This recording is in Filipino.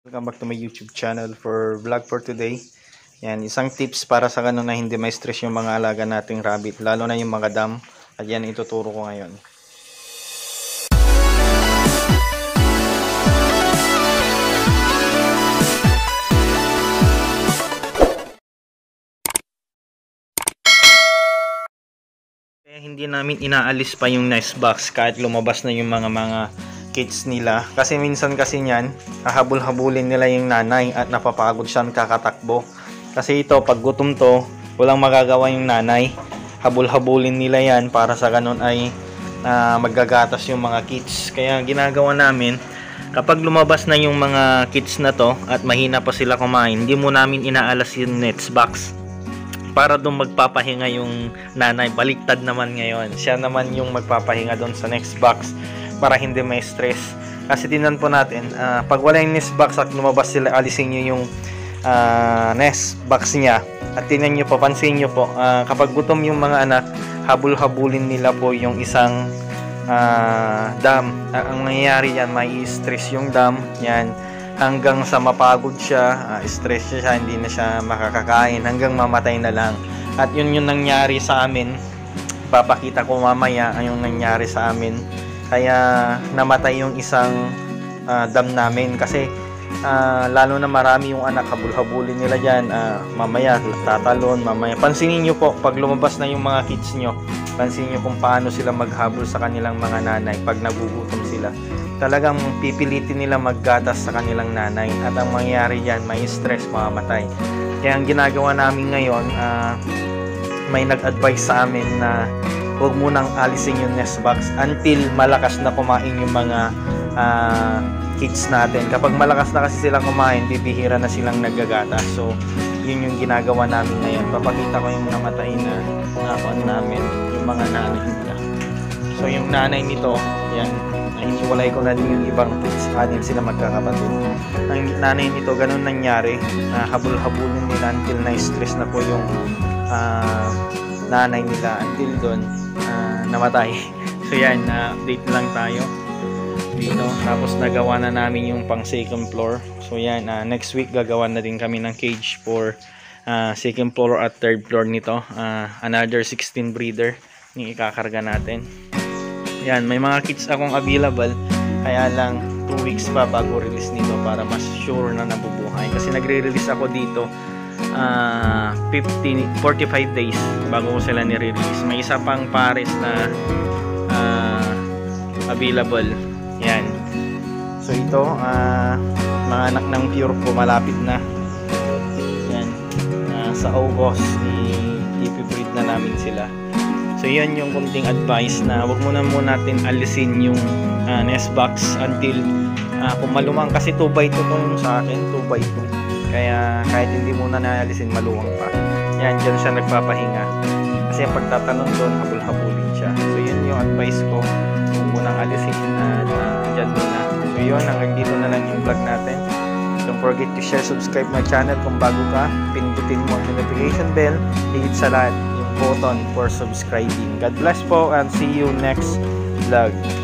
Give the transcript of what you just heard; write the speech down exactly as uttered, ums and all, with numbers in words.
Welcome back to my YouTube channel for vlog for today. Yan, isang tips para sa ganun na hindi may stress yung mga alaga nating rabbit, lalo na yung mga dam. At yan ituturo ko ngayon. Kaya hindi namin inaalis pa yung nest box kahit lumabas na yung mga mga kids nila, kasi minsan kasi niyan hahabol-habulin nila yung nanay at napapagod siyang kakatakbo. Kasi ito, pag gutom to, walang magagawa yung nanay, habol-habulin nila yan para sa ganun ay uh, maggagatas yung mga kids. Kaya ginagawa namin, kapag lumabas na yung mga kids na to at mahina pa sila kumain, hindi mo namin inaalas yung nest box para doon magpapahinga yung nanay. Baliktad naman ngayon, siya naman yung magpapahinga doon sa next box para hindi may stress. Kasi tingnan po natin, uh, pag wala yung nest box at lumabas sila, alisin nyo yung uh, nest box niya at tingnan nyo, papansin nyo po, uh, kapag gutom yung mga anak, habul-habulin nila po yung isang uh, dam. Uh, ang nangyayari yan, may stress yung dam yan, hanggang sa mapagod siya, uh, stress siya, hindi na siya makakakain, hanggang mamatay na lang. At yun yung nangyari sa amin. Papakita ko mamaya ang yung nangyari sa amin. Kaya namatay yung isang uh, dam namin kasi uh, lalo na marami yung anak, habul-habulin nila dyan, uh, mamaya tatalon, mamaya pansinin nyo po pag lumabas na yung mga kids nyo, pansinin nyo kung paano sila maghabol sa kanilang mga nanay pag nagugutom sila. Talagang pipilitin nila maggatas sa kanilang nanay at ang mangyayari dyan, may stress, mamamatay. Kaya ang ginagawa namin ngayon, uh, may nag-advise sa amin na huwag munang alisin yung nest box until malakas na kumain yung mga uh, kids natin. Kapag malakas na kasi silang kumain, bibihira na silang naggagatas. So yun yung ginagawa namin ngayon. Papakita ko yung namatay na nakon namin, yung mga nanay nila. So yung nanay nito, yan, hiniwalay ko na din yung ibang kids, anim sila magkakapatid. Ang nanay nito, ganun nangyari, uh, habul-habulin nila until na-stress na po yung uh, nanay nila, until doon uh, namatay. So yan, uh, update lang tayo dito. Tapos nagawa na namin yung pang second floor. So yan, uh, next week gagawa na din kami ng cage for uh, second floor at third floor nito. Uh, another sixteen breeder yung ikakarga natin. Yan, may mga kids akong available, kaya lang two weeks pa bago release nito para mas sure na nabubuhay. Kasi nagre-release ako dito uh, fifteen, forty-five days bago ko sila nire-release. May isa pang pares na uh, available. Yan. So ito, uh, mga anak ng pure po, malapit na. Yan. Uh, sa August, i-breed na namin sila. So yan yung kunting advice na wag muna muna natin alisin yung uh, nest box until uh, kung malumang, kasi two by two tong sa akin, two by two. Kaya kahit hindi muna naalisin, maluwang pa. Yan, dyan siya nagpapahinga. Kasi ang pagtatanong doon, habul-habulin siya. So yun yung advice ko, huwag munang alisin at uh, dyan muna. So yun, hanggang dito na lang yung vlog natin. Don't forget to share, subscribe my channel kung bago ka. Pindutin mo ang notification bell. Higit sa lahat, yung button for subscribing. God bless po and see you next vlog.